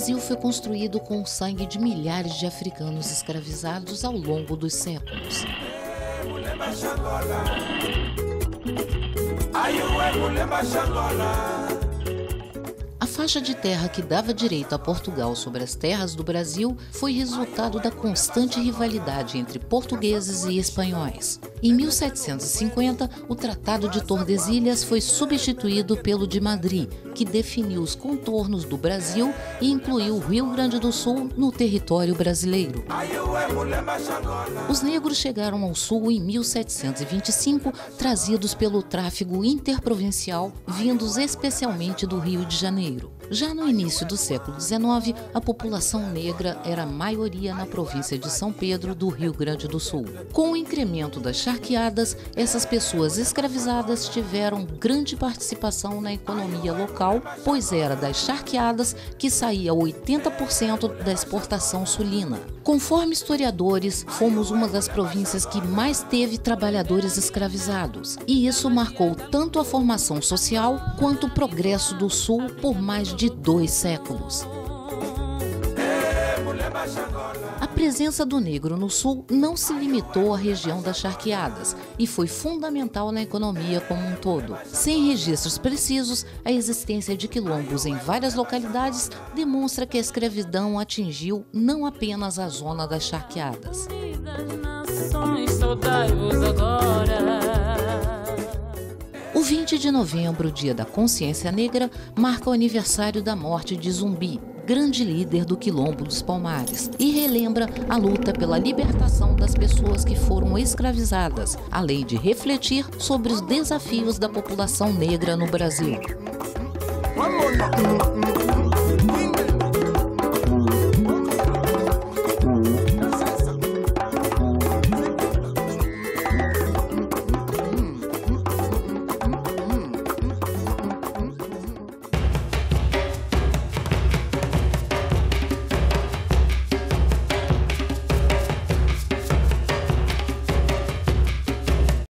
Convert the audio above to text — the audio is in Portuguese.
Brasil foi construído com o sangue de milhares de africanos escravizados ao longo dos séculos. A faixa de terra que dava direito a Portugal sobre as terras do Brasil foi resultado da constante rivalidade entre portugueses e espanhóis. Em 1750, o Tratado de Tordesilhas foi substituído pelo de Madrid, que definiu os contornos do Brasil e incluiu o Rio Grande do Sul no território brasileiro. Os negros chegaram ao sul em 1725, trazidos pelo tráfego interprovincial, vindos especialmente do Rio de Janeiro. Já no início do século XIX, a população negra era a maioria na província de São Pedro, do Rio Grande do Sul. Com o incremento das charqueadas, essas pessoas escravizadas tiveram grande participação na economia local, pois era das charqueadas que saía 80% da exportação sulina. Conforme historiadores, fomos uma das províncias que mais teve trabalhadores escravizados, e isso marcou tanto a formação social quanto o progresso do Sul por mais de 2 séculos. A presença do negro no Sul não se limitou à região das charqueadas e foi fundamental na economia como um todo. Sem registros precisos, a existência de quilombos em várias localidades demonstra que a escravidão atingiu não apenas a zona das charqueadas. O 20 de novembro, Dia da Consciência Negra, marca o aniversário da morte de Zumbi, grande líder do Quilombo dos Palmares, e relembra a luta pela libertação das pessoas que foram escravizadas, além de refletir sobre os desafios da população negra no Brasil.